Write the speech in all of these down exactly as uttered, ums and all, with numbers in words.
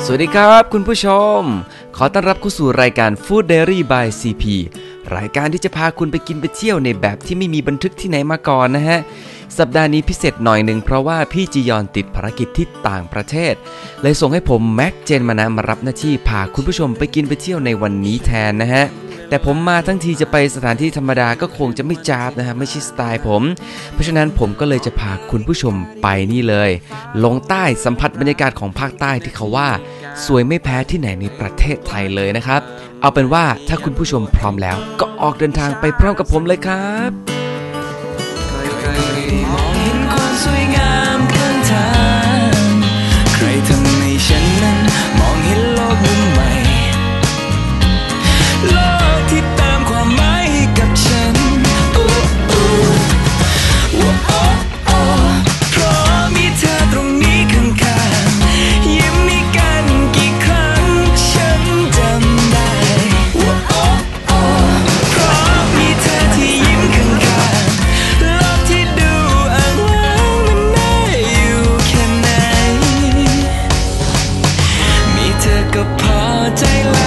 สวัสดีครับคุณผู้ชมขอต้อนรับเข้าสู่รายการ Food Diary by ซี พี รายการที่จะพาคุณไปกินไปเที่ยวในแบบที่ไม่มีบันทึกที่ไหนมาก่อนนะฮะสัปดาห์นี้พิเศษหน่อยหนึ่งเพราะว่าพี่จียอนติดภารกิจที่ต่างประเทศเลยส่งให้ผมแม็กเจนมานะมารับหน้าที่พาคุณผู้ชมไปกินไปเที่ยวในวันนี้แทนนะฮะแต่ผมมาทั้งทีจะไปสถานที่ธรรมดาก็คงจะไม่จ้าบนะฮะไม่ใช่สไตล์ผมเพราะฉะนั้นผมก็เลยจะพาคุณผู้ชมไปนี่เลยลงใต้สัมผัสบรรยากาศของภาคใต้ที่เขาว่าสวยไม่แพ้ที่ไหนในประเทศไทยเลยนะครับเอาเป็นว่าถ้าคุณผู้ชมพร้อมแล้วก็ออกเดินทางไปพร้อมกับผมเลยครับมองเห็นความสวยงามข้างทางใครทำให้ฉันนั้นมองเห็นโลกมุมใหม่โลกที่เติมความหมายให้กับฉันอู้อู้ว้าวโอ้เพราะมีเธอตรงนี้ข้างๆยิ้มให้กันกี่ครั้งฉันจำได้ว้าวโอ้เพราะมีเธอที่ยิ้มข้างๆโลกที่ดูอ่างล้างมันน่าอยู่แค่ไหนมีเธอก็พอใจแล้ว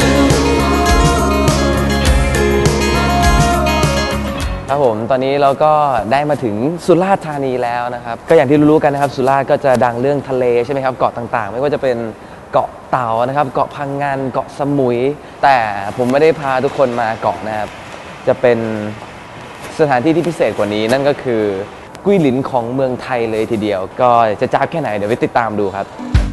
ครับผมตอนนี้เราก็ได้มาถึงสุราษฎร์ธานีแล้วนะครับก็อย่างที่รู้ๆกันนะครับสุราษฎร์ก็จะดังเรื่องทะเลใช่ไหมครับเกาะต่างๆไม่ว่าจะเป็นเกาะเต่านะครับเกาะพังงานเกาะสมุยแต่ผมไม่ได้พาทุกคนมาเกาะนะครับจะเป็นสถานที่ที่พิเศษกว่านี้นั่นก็คือกุ้ยหลินของเมืองไทยเลยทีเดียวก็จะจ้าบแค่ไหนเดี๋ยวไปติดตามดูครับ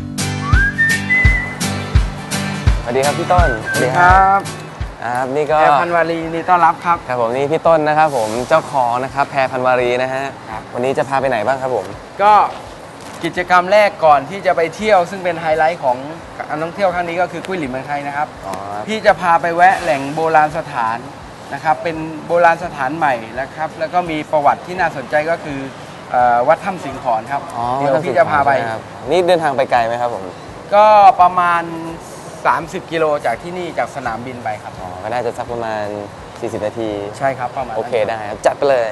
สวัสดีครับพี่ต้นสวัสดีครับครับนี่ก็แพรพันวารีนี่ต้อนรับครับครับผมนี่พี่ต้นนะครับผมเจ้าของนะครับแพรพันวารีนะฮะวันนี้จะพาไปไหนบ้างครับผมก็กิจกรรมแรกก่อนที่จะไปเที่ยวซึ่งเป็นไฮไลท์ของการท่องเที่ยวครั้งนี้ก็คือกุ้ยหลินเมืองไทยนะครับพี่จะพาไปแวะแหล่งโบราณสถานนะครับเป็นโบราณสถานใหม่นะครับแล้วก็มีประวัติที่น่าสนใจก็คือวัดถ้ำสิงขรครับเดี๋ยวพี่จะพาไปนี่เดินทางไปไกลไหมครับผมก็ประมาณสามสิบกิโลจากที่นี่จากสนามบินไปครับอ๋อก็น่าจะสักประมาณสี่สิบนาทีใช่ครับประมาณโอเคได้ครับจัดไปเลย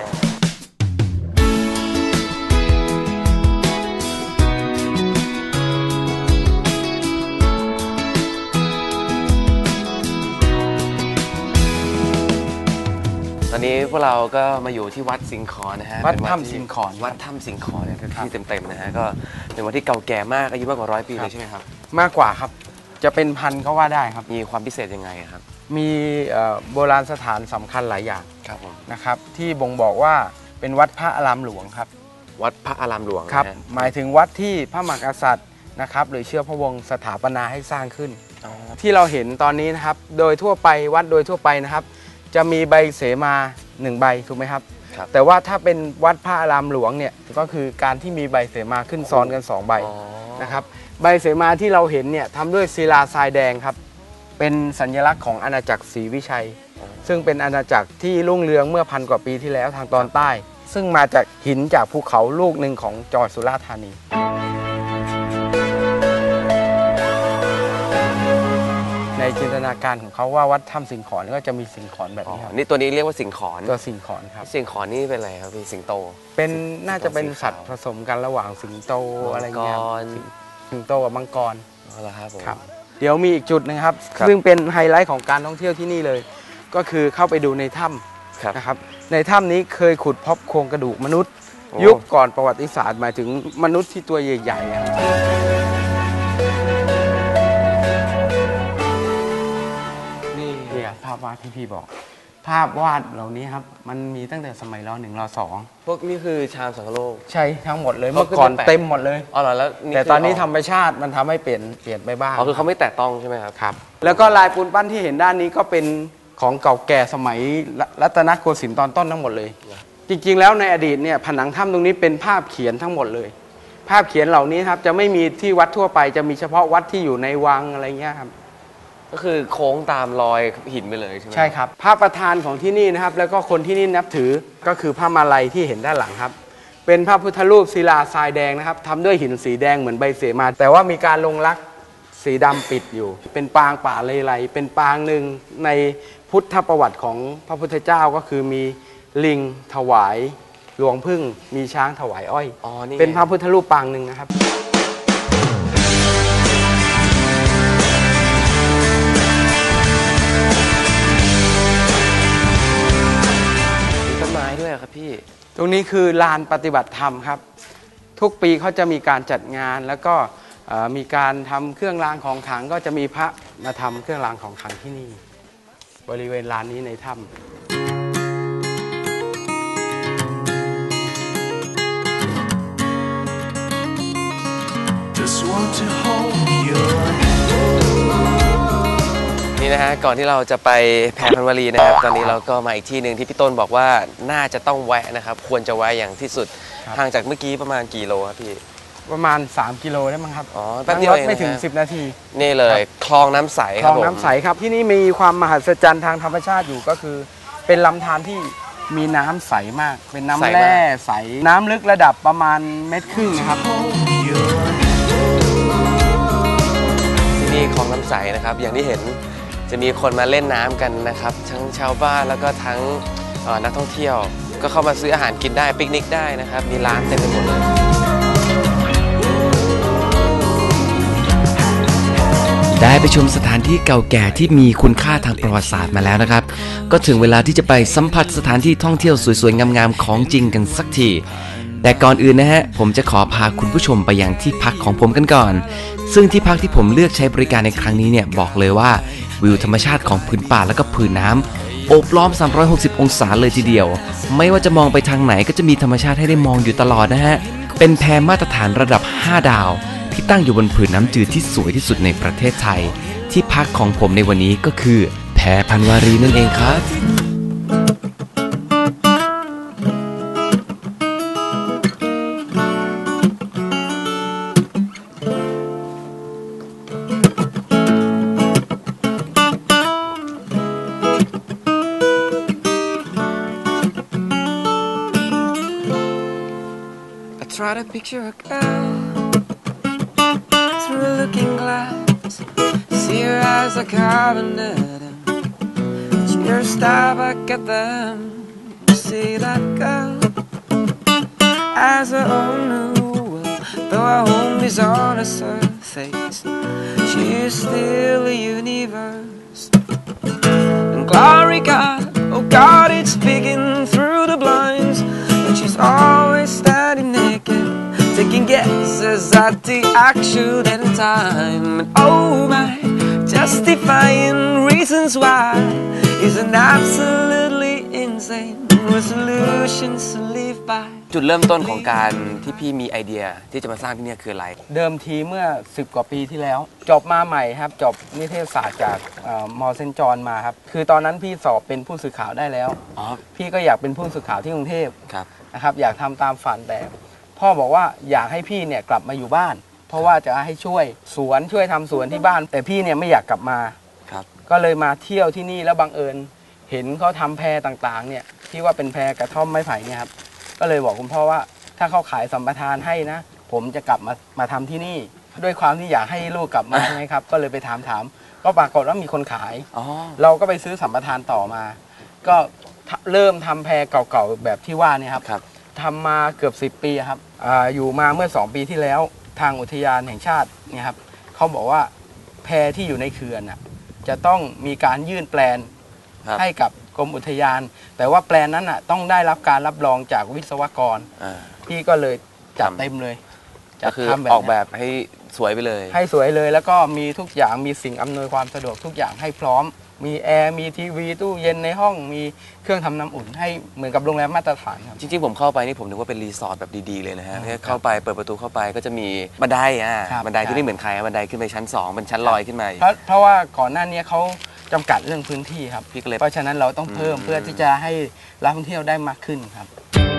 ตอนนี้พวกเราก็มาอยู่ที่วัดสิงขรนะฮะวัดถ้ำสิงขรวัดถ้ำสิงขรเนี่ยคือที่เต็มๆนะฮะก็เป็นวัดที่เก่าแก่มากอายุมากกว่าร้อยปีเลยใช่ไหมครับมากกว่าครับจะเป็นพันก็ว่าได้ครับมีความพิเศษยังไงครับมีโบราณสถานสำคัญหลายอย่างครับผมนะครับที่บ่งบอกว่าเป็นวัดพระอารามหลวงครับวัดพระอารามหลวงครับหมายถึงวัดที่พระมหากษัตริย์นะครับหรือเชื้อพระวงศ์สถาปนาให้สร้างขึ้นที่เราเห็นตอนนี้นะครับโดยทั่วไปวัดโดยทั่วไปนะครับจะมีใบเสมาหนึ่งใบถูกไหมครับแต่ว่าถ้าเป็นวัดพระอารามหลวงเนี่ยก็คือการที่มีใบเสมาขึ้นซ้อนกันสองใบนะครับใบเสมาที่เราเห็นเนี่ยทำด้วยศิลาทรายแดงครับเป็นสัญลักษณ์ของอาณาจักรศรีวิชัยซึ่งเป็นอาณาจักรที่รุ่งเรืองเมื่อพันกว่าปีที่แล้วทางตอนใต้ซึ่งมาจากหินจากภูเขาลูกหนึ่งของจังหวัดสุราษฎร์ธานีในจินตนาการของเขาว่าวัดถ้ำสิงขรก็จะมีสิงขรแบบนี้ครับนี่ตัวนี้เรียกว่าสิงขรตัวสิงขรครับสิงขรนี่เป็นอะไรครับพี่สิงโตเป็นน่าจะเป็นสัตว์ผสมกันระหว่างสิงโตอะไรเงี้ยสิงโตกับมังกรอ๋อเหรอครับผมเดี๋ยวมีอีกจุดนึงครับซึ่งเป็นไฮไลท์ของการท่องเที่ยวที่นี่เลยก็คือเข้าไปดูในถ้ำนะครับในถ้ำนี้เคยขุดพบโครงกระดูกมนุษย์ยุคก่อนประวัติศาสตร์หมายถึงมนุษย์ที่ตัวใหญ่ๆนี่เนี่ยภาพวาดที่พี่บอกภาพวาดเหล่านี้ครับมันมีตั้งแต่สมัยร.หนึ่ง ร.สองพวกนี้คือชามสังคโลกใช่ทั้งหมดเลยเมื่อก่อนเต็มหมดเลยอ๋อเหรอแล้วแต่ตอนนี้ธรรมชาติมันทำให้เปลี่ยนเปลี่ยนไปบ้างอ๋อคือเขาไม่แตะต้องใช่ไหมครับครับแล้วก็ลายปูนปั้นที่เห็นด้านนี้ก็เป็นของเก่าแก่สมัยรัตนโกสินทร์ตอนต้นทั้งหมดเลยจริงๆแล้วในอดีตเนี่ยผนังถ้ำตรงนี้เป็นภาพเขียนทั้งหมดเลยภาพเขียนเหล่านี้ครับจะไม่มีที่วัดทั่วไปจะมีเฉพาะวัดที่อยู่ในวังอะไรเงี้ยครับก็คือโค้งตามรอยหินไปเลยใช่ไหมใช่ครับพระประธานของที่นี่นะครับแล้วก็คนที่นี่นับถือก็คือพระมาลัยที่เห็นด้านหลังครับเป็นพระพุทธรูปศิลาทรายแดงนะครับทำด้วยหินสีแดงเหมือนใบเสมาแต่ว่ามีการลงลักษณ์สีดำปิดอยู่เป็นปางป่าเลไลเป็นปางหนึ่งในพุทธประวัติของพระพุทธเจ้าก็คือมีลิงถวายหลวงพึ่งมีช้างถวายอ้อยเป็นพระพุทธรูปปางหนึ่งนะครับคครับพี่ตรงนี้คือลานปฏิบัติธรรมครับทุกปีเขาจะมีการจัดงานแล้วก็มีการทำเครื่องรางของขลังก็จะมีพระมาทำเครื่องรางของขลังที่นี่บริเวณลานนี้ในถ้ำนี่นะฮะก่อนที่เราจะไปแพรพันวลีนะครับตอนนี้เราก็มาอีกที่หนึ่งที่พี่ต้นบอกว่าน่าจะต้องแวะนะครับควรจะแวะอย่างที่สุดห่างจากเมื่อกี้ประมาณกี่โลครับพี่ประมาณสามกิโลได้มั้งครับอ๋อแป๊บเดียวเองไม่ถึงสิบนาทีนี่เลยคลองน้ำใสคลองน้ำใสครับที่นี่มีความมหัศจรรย์ทางธรรมชาติอยู่ก็คือเป็นลำธารที่มีน้ำใสมากเป็นน้ำแร่ใสน้ำลึกระดับประมาณเมตรครึ่งนะครับที่นี่คลองน้ำใสนะครับอย่างที่เห็นจะมีคนมาเล่นน้ำกันนะครับทั้งชาวบ้านแล้วก็ทั้งนักท่องเที่ยวก็เข้ามาซื้ออาหารกินได้ปิกนิกได้นะครับมีร้านเต็มไปหมดเลยได้ไปชมสถานที่เก่าแก่ที่มีคุณค่าทางประวัติศาสตร์มาแล้วนะครับก็ถึงเวลาที่จะไปสัมผัสสถานที่ท่องเที่ยวสวยๆงามๆของจริงกันสักทีแต่ก่อนอื่นนะฮะผมจะขอพาคุณผู้ชมไปยังที่พักของผมกันก่อนซึ่งที่พักที่ผมเลือกใช้บริการในครั้งนี้เนี่ยบอกเลยว่าวิวธรรมชาติของผืนป่าและก็ผืนน้ำโอบล้อมสามร้อยหกสิบองศาเลยทีเดียวไม่ว่าจะมองไปทางไหนก็จะมีธรรมชาติให้ได้มองอยู่ตลอดนะฮะเป็นแพมาตรฐานระดับห้าดาวที่ตั้งอยู่บนผืนน้ำจืดที่สวยที่สุดในประเทศไทยที่พักของผมในวันนี้ก็คือแพพันวารีนั่นเองครับ Try to picture a girl through a looking glass. See her eyes like carbonate and cheer stare back at them. See that girl as her own new world. Though her home is on a surface, she is still a universe. And glory God, oh God, it's peeking through the blinds. But she's always standing naked, taking guesses at the actual end time. And oh my, justifying reasons why is an absolutely insane resolution to live by. จุดเริ่มต้นของการที่พี่มีไอเดียที่จะมาสร้างที่นี่คืออะไรเดิมทีเมื่อสิบกว่าปีที่แล้วจบมาใหม่ครับจบนิเทศศาสตร์จากมอเซนจอนมาครับคือตอนนั้นพี่สอบเป็นผู้สื่อข่าวได้แล้วพี่ก็อยากเป็นผู้สื่อข่าวที่กรุงเทพนะครับอยากทำตามฝันแต่พ่อบอกว่าอยากให้พี่เนี่ยกลับมาอยู่บ้านเพราะว่าจะให้ช่วยสวนช่วยทำสวนที่บ้านแต่พี่เนี่ยไม่อยากกลับมาก็เลยมาเที่ยวที่นี่แล้วบังเอิญเห็นเขาทำแพต่างๆเนี่ยที่ว่าเป็นแพกระท่อมไม้ไผ่เนี่ยครับก็เลยบอกคุณพ่อว่าถ้าเขาขายสัมปทานให้นะผมจะกลับมามาทำที่นี่ด้วยความที่อยากให้ลูกกลับมาไงครับก็เลยไปถามถามก็ปรากฏว่ามีคนขายเราก็ไปซื้อสัมปทานต่อมาก็เริ่มทำแพเก่าๆแบบที่ว่านี่ครับทำมาเกือบสิบปีครับ อ, อยู่มาเมื่อสองปีที่แล้วทางอุทยานแห่งชาติเนี่ยครับเขาบอกว่าแพที่อยู่ในเขื่อนน่ะจะต้องมีการยื่นแปลนให้กับกรมอุทยานแต่ว่าแปลนนั้นน่ะต้องได้รับการรับรองจากวิศวกรพี่ก็เลยจัดเต็มเลยจะคือออกแบบให้สวยไปเลยให้สวยเลยแล้วก็มีทุกอย่างมีสิ่งอำนวยความสะดวกทุกอย่างให้พร้อมมีแอร์มีทีวีตู้เย็นในห้องมีเครื่องทำน้ำอุ่นให้เหมือนกับโรงแรมมาตรฐานครับจริงๆผมเข้าไปนี่ผมนึกว่าเป็นรีสอร์ทแบบดีๆเลยนะฮะเข้าไปเปิดประตูเข้าไปก็จะมีบันไดอ่ะบันไดที่ไม่เหมือนใครบันไดขึ้นไปชั้นสองเป็นชั้นลอยขึ้นมาเพราะเพราะว่าก่อนหน้านี้เขาจำกัดเรื่องพื้นที่ครับเพราะฉะนั้นเราต้องเพิ่มเพื่อที่จะให้นักท่องเที่ยวได้มากขึ้นครับ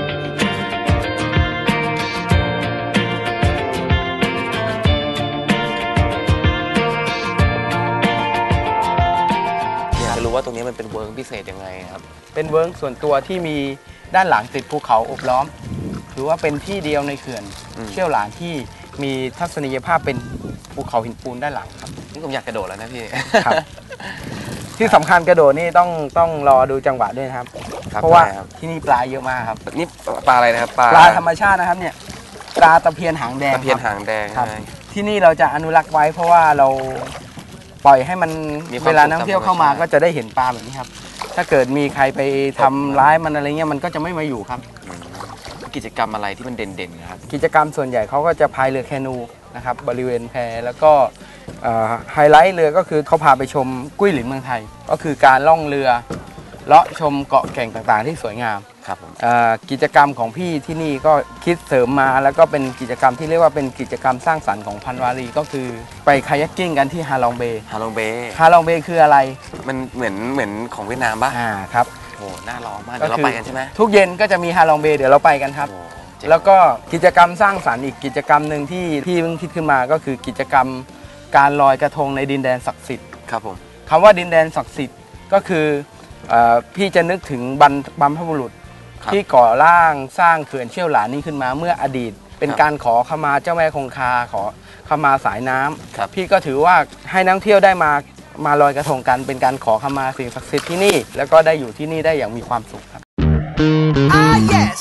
ว่าตรงนี้มันเป็นเวิร์กพิเศษยังไงครับเป็นเวิร์กส่วนตัวที่มีด้านหลังติดภูเขาโอบล้อมถือว่าเป็นที่เดียวในเขื่อนเชี่ยวหลานที่มีทัศนียภาพเป็นภูเขาหินปูนด้านหลังครับนี่ผมอยากกระโดดแล้วนะพี่ครับที่สำคัญกระโดดนี่ต้องต้องรอดูจังหวะด้วยครับเพราะว่าที่นี่ปลาเยอะมากครับนี่ปลาอะไรนะครับปลาปลาธรรมชาตินะครับเนี่ยปลาตะเพียนหางแดงตะเพียนหางแดงครับที่นี่เราจะอนุรักษ์ไว้เพราะว่าเราปล่อยให้มันเวลานักท่องเที่ยวเข้ามาก็จะได้เห็นปลาแบบนี้ครับถ้าเกิดมีใครไปทำร้ายมันอะไรเงี้ยมันก็จะไม่มาอยู่ครับกิจกรรมอะไรที่มันเด่นๆนะครับกิจกรรมส่วนใหญ่เขาก็จะพายเรือแคนูนะครับบริเวณแพแล้วก็ไฮไลท์เรือก็คือเขาพาไปชมกุ้ยหลินเมืองไทยก็คือการล่องเรือเลาะชมเกาะแก่งต่างๆที่สวยงามครับผมกิจกรรมของพี่ที่นี่ก็คิดเสริมมาแล้วก็เป็นกิจกรรมที่เรียกว่าเป็นกิจกรรมสร้างสรรค์ของพันวารีก็คือไปคายักกิ้งกันที่ฮาลองเบย์ฮาลองเบย์ฮาลองเบย์คืออะไรมันเหมือนเหมือนของเวียดนามป่ะอ่าครับโอ้น่าลองมากเดี๋ยวเราไปกันใช่ไหมทุกเย็นก็จะมีฮาลองเบย์เดี๋ยวเราไปกันครับแล้วก็กิจกรรมสร้างสรรค์อีกกิจกรรมหนึ่งที่พี่เพิ่งคิดขึ้นมาก็คือกิจกรรมการลอยกระทงในดินแดนศักดิ์สิทธิ์ครับผมคำว่าดินแดนศักดิ์สิทธิ์ก็คือพี่จะนึกถึงบรรบรรพบุรุษที่ก่อร่างสร้างเขื่อนเชี่ยวหลานนี้ขึ้นมาเมื่ออดีตเป็นการขอขมาเจ้าแม่คงคาขอขมาสายน้ำพี่ก็ถือว่าให้นักท่องเที่ยวได้มามาลอยกระทงกันเป็นการขอขมาสิ่งศักดิ์สิทธิ์ที่นี่แล้วก็ได้อยู่ที่นี่ได้อย่างมีความสุขครับAh yes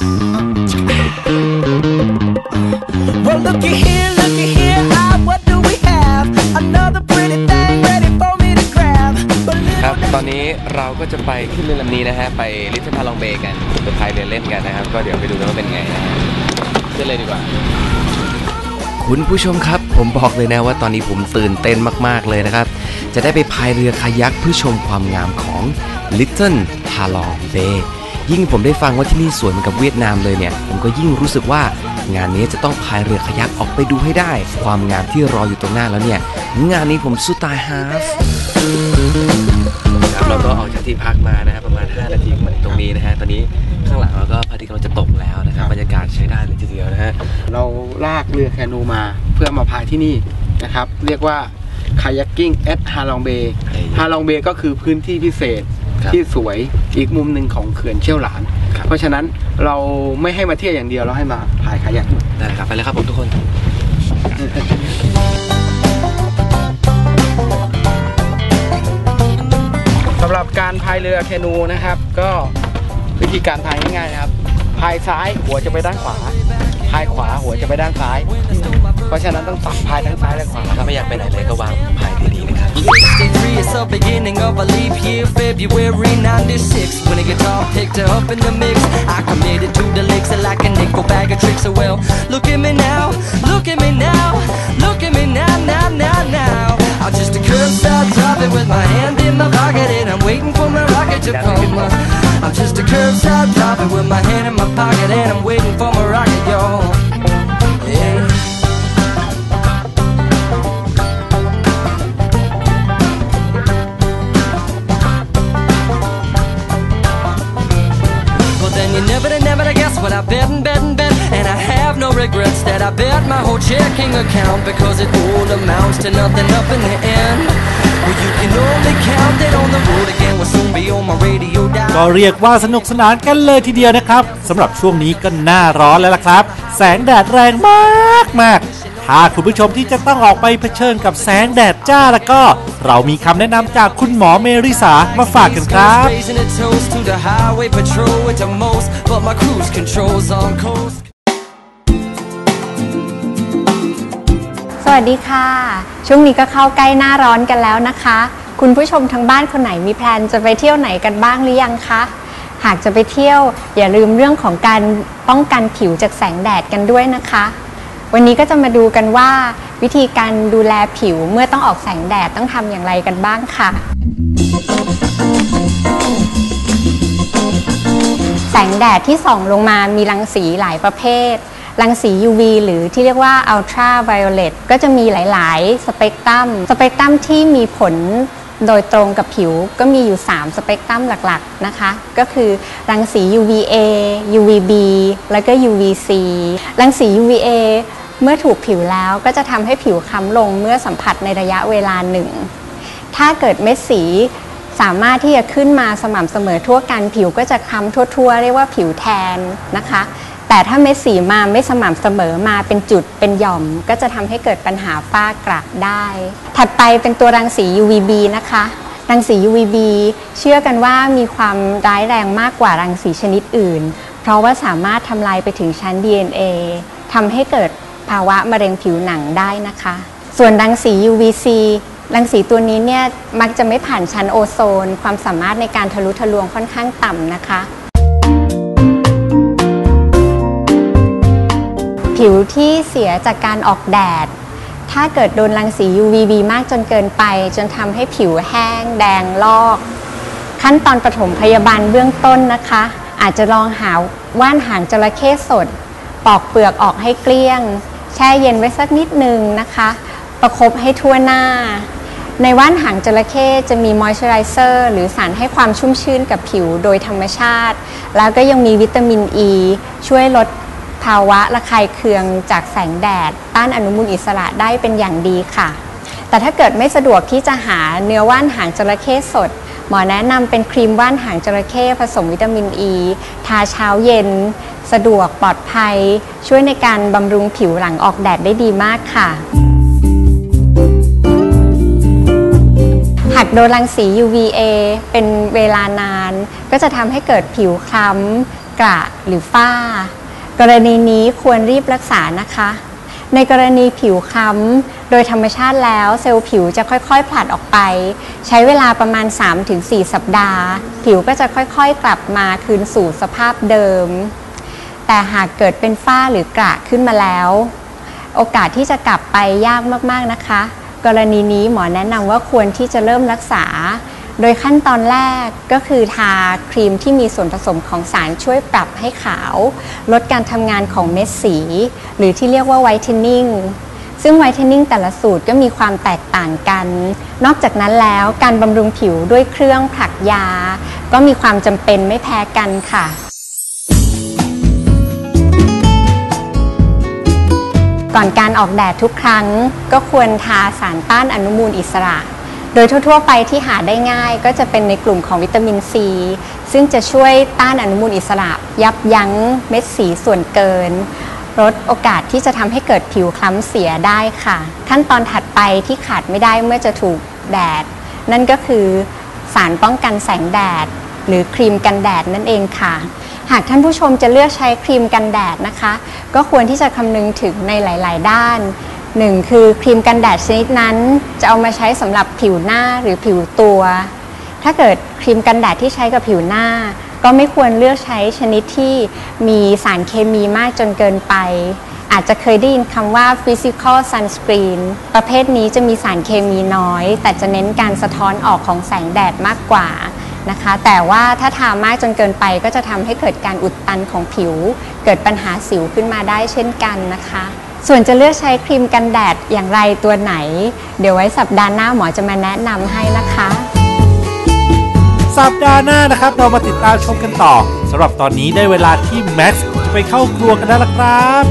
Well looky here looky here ah what do we have Another pretty thing ready for me to grab ครับตอนนี้เราก็จะไปขึ้นเรือลำนี้นะฮะไปลิทเทิลฮาลองเบย์กันไปพายเรือเล่นกันนะครับก็เดี๋ยวไปดูกันว่าเป็นไงนะฮะขึ้นเลยดีกว่าคุณผู้ชมครับผมบอกเลยนะว่าตอนนี้ผมตื่นเต้นมากๆเลยนะครับจะได้ไปพายเรือคายักเพื่อชมความงามของ Little Halong Bay ยิ่งผมได้ฟังว่าที่นี่สวยเหมือนกับเวียดนามเลยเนี่ยผมก็ยิ่งรู้สึกว่างานนี้จะต้องพายเรือคายักออกไปดูให้ได้ความงามที่รออยู่ตรงหน้าแล้วเนี่ยงานนี้ผมสู้ตายฮาฟครับเราก็ออกจากที่พักมานะครับประมาณห้านาทีมาตรงนี้นะฮะตอนนี้ข้างหลังเราก็พระอาทิตย์กำลังจะตกแล้วนะครับบรรยากาศใช้ได้เลยทีเดียวนะฮะเราลากเรือแคนูมาเพื่อมาพายที่นี่นะครับเรียกว่าคายักกิ้งแอทฮาลองเบย์ฮาลองเบย์ก็คือพื้นที่พิเศษที่สวยอีกมุมหนึ่งของเขื่อนเชี่ยวหลานเพราะฉะนั้นเราไม่ให้มาเที่ยวอย่างเดียวเราให้มาพายคายักได้ครับไปเลยครับผมทุกคนสำหรับการพายเรือแคนูนะครับก็วิธีการพายง่ายๆนะครับพายซ้ายหัวจะไปด้านขวาพายขวาหัวจะไปด้านซ้ายเพราะฉะนั้นต้องตักพายทั้งซ้ายและขวาถ้าไม่อยากไปไหนเลยก็วางพายดีๆนะครับ It's the beginning of a leap year, February ninety-six. When a guitar picked her up in the mix, I committed to the licks like a nickel bag of tricks. So well, look at me now, look at me now, look at me now, now, now, now. I'm just a curbside dropping with my hand in my pocket and I'm waiting for my rocket to come. I'm just a curbside dropping with my hand in my pocket and I'm waiting for my rocket, y'all. Yeah.Never to guess what I bet and bet and bet And I have no regrets that I bet my whole checking account Because it all amounts to nothing up in the end Well you can only count it on the road again Will soon be on my radio dial ก็เรียกว่าสนุกสนานกันเลยทีเดียวนะครับสำหรับช่วงนี้ก็หน้าร้อนแล้วล่ะครับแสงแดดแรงมากมากถ้าคุณผู้ชมที่จะต้องออกไปเผชิญกับแสงแดดจ้าแล้วก็เรามีคำแนะนำจากคุณหมอเมริสามาฝากกันครับสวัสดีค่ะช่วงนี้ก็เข้าใกล้หน้าร้อนกันแล้วนะคะคุณผู้ชมทางบ้านคนไหนมีแพลนจะไปเที่ยวไหนกันบ้างหรือยังคะหากจะไปเที่ยวอย่าลืมเรื่องของการป้องกันผิวจากแสงแดดกันด้วยนะคะวันนี้ก็จะมาดูกันว่าวิธีการดูแลผิวเมื่อต้องออกแสงแดดต้องทำอย่างไรกันบ้างค่ะแสงแดดที่ส่องลงมามีรังสีหลายประเภทรังสี ยู วี หรือที่เรียกว่า Ultra Violet ก็จะมีหลายๆสเปกตรัมสเปกตรัมที่มีผลโดยตรงกับผิวก็มีอยู่สามสเปกตรัมหลักๆนะคะก็คือรังสี ยู วี เอ ยู วี บี แล้วก็ ยู วี ซี รังสี ยู วี เอ เมื่อถูกผิวแล้วก็จะทำให้ผิวค้ำลงเมื่อสัมผัสในระยะเวลาหนึ่งถ้าเกิดเม็ดสีสามารถที่จะขึ้นมาสม่ำเสมอทั่วกันผิวก็จะค้ำทั่วๆเรียกว่าผิวแทนนะคะแต่ถ้าเม็ดสีมาไม่สม่ำเสมอมาเป็นจุดเป็นหย่อมก็จะทำให้เกิดปัญหาฝ้ากระได้ถัดไปเป็นตัวรังสี ยู วี บี นะคะรังสี ยู วี บี เชื่อกันว่ามีความร้ายแรงมากกว่ารังสีชนิดอื่นเพราะว่าสามารถทำลายไปถึงชั้น ดี เอ็น เอ ทำให้เกิดภาวะมะเร็งผิวหนังได้นะคะส่วนรังสี ยู วี ซีรังสีตัวนี้เนี่ยมักจะไม่ผ่านชั้นโอโซนความสามารถในการทะลุทะลวงค่อนข้างต่ำนะคะผิวที่เสียจากการออกแดดถ้าเกิดโดนรังสี ยู วี บี มากจนเกินไปจนทำให้ผิวแห้งแดงลอกขั้นตอนปฐมพยาบาลเบื้องต้นนะคะอาจจะลองหาว่านหางจระเข้สดปอกเปลือกออกให้เกลี้ยงแช่เย็นไว้สักนิดนึงนะคะประคบให้ทั่วหน้าในว่านหางจระเข้จะมีมอยส์เจอไรเซอร์หรือสารให้ความชุ่มชื้นกับผิวโดยธรรมชาติแล้วก็ยังมีวิตามินอ e, ีช่วยลดภาวะระคายเคืองจากแสงแดดต้านอนุมูลอิสระได้เป็นอย่างดีค่ะแต่ถ้าเกิดไม่สะดวกที่จะหาเนื้อว่านหางจระเข้สดหมอแนะนำเป็นครีมว่านหางจระเข้ผสมวิตามินอ e, ีทาเช้าเย็นสะดวกปลอดภัยช่วยในการบำรุงผิวหลังออกแดดได้ดีมากค่ะหากโดนรังสี ยู วี เอ เป็นเวลานานก็จะทำให้เกิดผิวคล้ำกระหรือฝ้ากรณีนี้ควรรีบรักษานะคะในกรณีผิวคล้ำโดยธรรมชาติแล้วเซลล์ผิวจะค่อยๆผลัดออกไปใช้เวลาประมาณ สามถึงสี่ สัปดาห์ผิวก็จะค่อยๆกลับมาคืนสู่สภาพเดิมแต่หากเกิดเป็นฝ้าหรือกระขึ้นมาแล้วโอกาสที่จะกลับไปยากมากๆนะคะกรณีนี้หมอแนะนำว่าควรที่จะเริ่มรักษาโดยขั้นตอนแรกก็คือทาครีมที่มีส่วนผสมของสารช่วยปรับให้ขาวลดการทำงานของเม็ดสีหรือที่เรียกว่าไวท์เทนนิ่งซึ่งไวท์เทนนิ่งแต่ละสูตรก็มีความแตกต่างกันนอกจากนั้นแล้วการบำรุงผิวด้วยเครื่องผลักยาก็มีความจำเป็นไม่แพ้กันค่ะก่อนการออกแดดทุกครั้งก็ควรทาสารต้านอนุมูลอิสระโดยทั่วๆไปที่หาได้ง่ายก็จะเป็นในกลุ่มของวิตามินซีซึ่งจะช่วยต้านอนุมูลอิสระยับยั้งเม็ดสีส่วนเกินลดโอกาสที่จะทำให้เกิดผิวคล้ำเสียได้ค่ะขั้นตอนถัดไปที่ขาดไม่ได้เมื่อจะถูกแดดนั่นก็คือสารป้องกันแสงแดดหรือครีมกันแดดนั่นเองค่ะหากท่านผู้ชมจะเลือกใช้ครีมกันแดดนะคะก็ควรที่จะคำนึงถึงในหลายๆด้านหนึ่งคือครีมกันแดดชนิดนั้นจะเอามาใช้สำหรับผิวหน้าหรือผิวตัวถ้าเกิดครีมกันแดดที่ใช้กับผิวหน้าก็ไม่ควรเลือกใช้ชนิดที่มีสารเคมีมากจนเกินไปอาจจะเคยได้ยินคำว่า physical sunscreen ประเภทนี้จะมีสารเคมีน้อยแต่จะเน้นการสะท้อนออกของแสงแดดมากกว่านะคะแต่ว่าถ้าทามากจนเกินไปก็จะทำให้เกิดการอุดตันของผิวเกิดปัญหาสิวขึ้นมาได้เช่นกันนะคะส่วนจะเลือกใช้ครีมกันแดดอย่างไรตัวไหนเดี๋ยวไว้สัปดาห์หน้าหมอจะมาแนะนำให้นะคะสัปดาห์หน้านะครับเรามาติดตามชมกันต่อสำหรับตอนนี้ได้เวลาที่แม็กซ์จะไปเข้าครัวกันแล้วล่ะครับ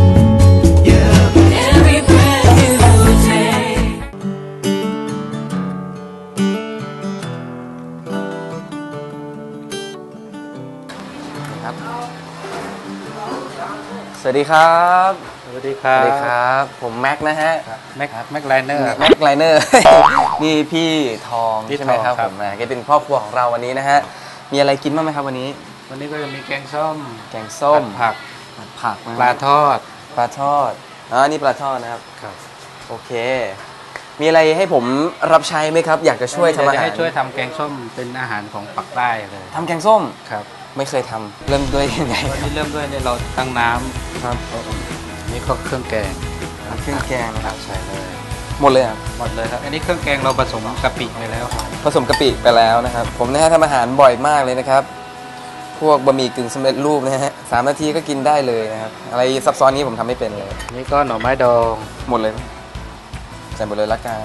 สวัสดีครับสวัสดีครับสวัสดีครับผมแม็กนะฮะแม็กแม็กไลเนอร์แม็กไลเนอร์นี่พี่ทองใช่ไหมครับผมนะแกเป็นพ่อครัวของเราวันนี้นะฮะมีอะไรกินบ้างไหมครับวันนี้วันนี้ก็จะมีแกงส้มแกงส้มผักผักปลาทอดปลาทอดอ๋อนี่ปลาทอดนะครับครับโอเคมีอะไรให้ผมรับใช้ไหมครับอยากจะช่วยทำอาหารให้ช่วยทำแกงส้มเป็นอาหารของปักใต้เลยทำแกงส้มครับไม่เคยทำเริ่มด้วยยังไงวันนี้เริ่มด้วยเนี่ยเราตั้งน้ำครับนี่ก็เครื่องแกงเครื่องแกงนะครับใส่เลยหมดเลยครับหมดเลยครับอันนี้เครื่องแกงเราผสมกะปิไปแล้วผสมกะปิไปแล้วนะครับผมนะฮะทำอาหารบ่อยมากเลยนะครับพวกบะหมี่กึ่งสำเร็จรูปนะฮะสามนาทีก็กินได้เลยนะครับอะไรซับซ้อนนี้ผมทำไม่เป็นเลยนี่ก็หน่อไม้ดองหมดเลยใส่หมดเลยละกัน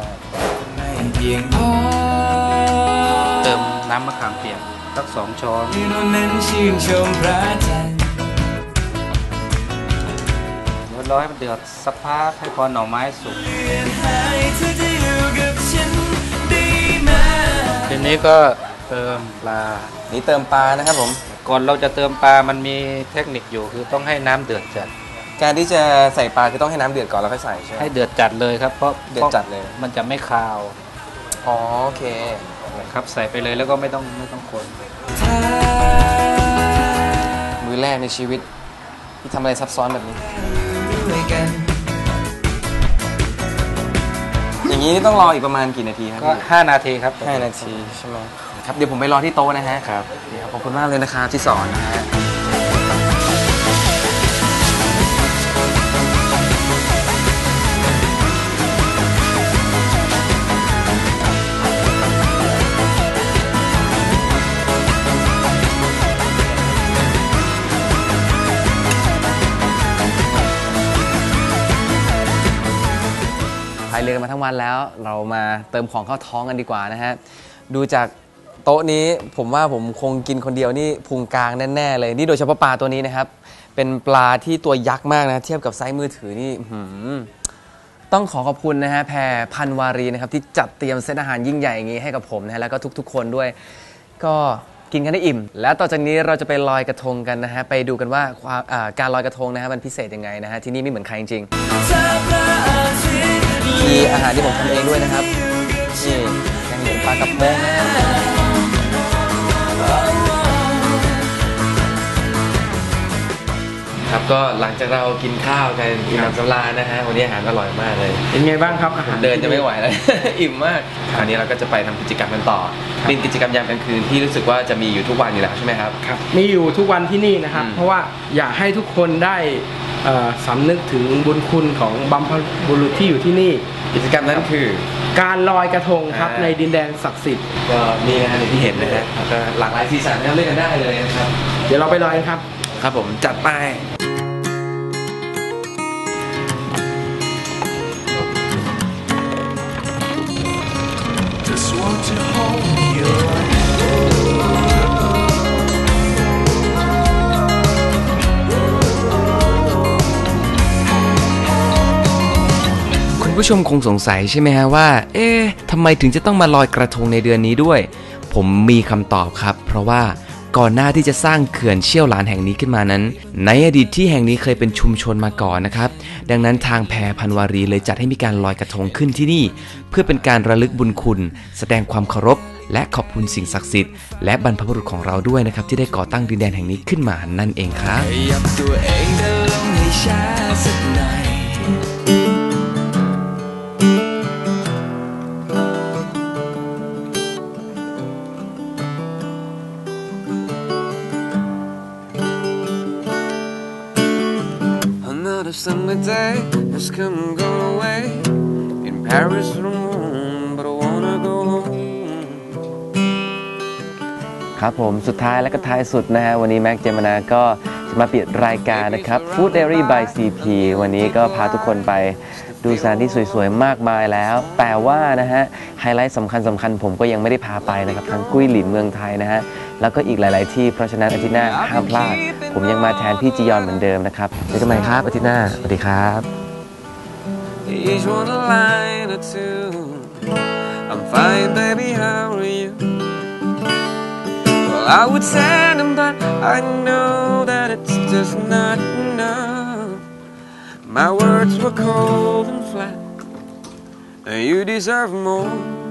เติมน้ำมะขามเปียกสักสองช้อนรอให้มันเดือดสักพักให้พอหน่อไม้สุกทีนี้ก็เติมปลานี่เติมปลานะครับผมก่อนเราจะเติมปลามันมีเทคนิคอยู่คือต้องให้น้ำเดือดจัดการที่จะใส่ปลาคือต้องให้น้ำเดือดก่อนแล้วค่อยใส่ใช่ไหมให้เดือดจัดเลยครับเพราะเดือดจัดเลยมันจะไม่คาวอ๋อโอเคครับใส่ไปเลยแล้วก็ไม่ต้องไม่ต้องคนมื้อแรกในชีวิตที่ทำอะไรซับซ้อนแบบนี้อย่างอย่างนี้ต้องรออีกประมาณกี่นาทีครับก็ห้านาทีครับห้านาทีใช่ไหมครับเดี๋ยวผมไปรอที่โต๊ะนะฮะครับขอบคุณมากเลยนะครับที่สอนนะฮะพายเรือกันมาทั้งวันแล้วเรามาเติมของเข้าท้องกันดีกว่านะฮะดูจากโต๊ะนี้ผมว่าผมคงกินคนเดียวนี่พุงกลางแน่ๆเลยนี่โดยเฉพาะปลาตัวนี้นะครับเป็นปลาที่ตัวยักษ์มากนะเทียบกับไซส์มือถือนี่ต้องขอขอบคุณนะฮะแพรพันวารีนะครับที่จัดเตรียมเซตอาหารยิ่งใหญ่อย่างนี้ให้กับผมนะฮะแล้วก็ทุกๆคนด้วยก็กินกันได้อิ่มแล้วต่อจากนี้เราจะไปลอยกระทงกันนะฮะไปดูกันว่าการลอยกระทงนะฮะมันพิเศษยังไงนะฮะที่นี่ไม่เหมือนใครจริงๆมีอาหารที่ผมทำเองด้วยนะครับนี่แกงเหลืองปลากระพงนะครับก็หลังจากเรากินข้าวกันอิ่มน้ำสำราญนะฮะวันนี้อาหารอร่อยมากเลยเป็นไงบ้างครับอาหารเดินจะไม่ไหวแล้ว อิ่มมากคราวนี้เราก็จะไปทำกิจกรรมกันต่อเป็นกิจกรรมยามกลางคืนที่รู้สึกว่าจะมีอยู่ทุกวันอยู่แล้วใช่ไหมครับครับมีอยู่ทุกวันที่นี่นะครับเพราะว่าอยากให้ทุกคนได้สำนึกถึงบุญคุณของบัมพบุรุษที่อยู่ที่นี่กิจกรรมนั้นคือการลอยกระทงครับในดินแดนศักดิ์สิทธิ์ก็นี่นะฮะที่เห็นนะฮะก็หลากหลายสีสันเล่นกันได้เลยนะครับเดี๋ยวเราไปลอยกันครับครับผมจัดไปคุณผู้ชมคงสงสัยใช่ไหมฮะว่าเอ๊ะทำไมถึงจะต้องมาลอยกระทงในเดือนนี้ด้วยผมมีคำตอบครับเพราะว่าก่อนหน้าที่จะสร้างเขื่อนเชี่ยวหลานแห่งนี้ขึ้นมานั้นในอดีตที่แห่งนี้เคยเป็นชุมชนมาก่อนนะครับดังนั้นทางแพรพันวารีเลยจัดให้มีการลอยกระทงขึ้นที่นี่เพื่อเป็นการระลึกบุญคุณแสดงความเคารพและขอบคุณสิ่งศักดิ์สิทธิ์และบรรพบุรุษของเราด้วยนะครับที่ได้ก่อตั้งดินแดนแห่งนี้ขึ้นมานั่นเองครับ A summer day has come and gone away in Paris or Rome, but I wanna go home. ครับผมสุดท้ายและก็ท้ายสุดนะฮะวันนี้แม็กเจมนาก็จะมาปิดรายการนะครับ Food Diary by ซี พี วันนี้ก็พาทุกคนไปดูสถานที่สวยๆมากมายแล้วแต่ว่านะฮะไฮไลท์สำคัญสำคัญผมก็ยังไม่ได้พาไปนะครับทั้งกุ้ยหลินเมืองไทยนะฮะแล้วก็อีกหลายๆที่เพราะฉะนั้นอาทิตย์หน้าห้ามพลาดผมยังมาแทนพี่จียอนเหมือนเดิมนะครับเจอกันใหม่ครับอาทิตย์หน้าสวัสดีครับ Each one a line or two I'm fine baby how are you Well I would send them but I know that it's just not enough My words were cold and flat and you deserve more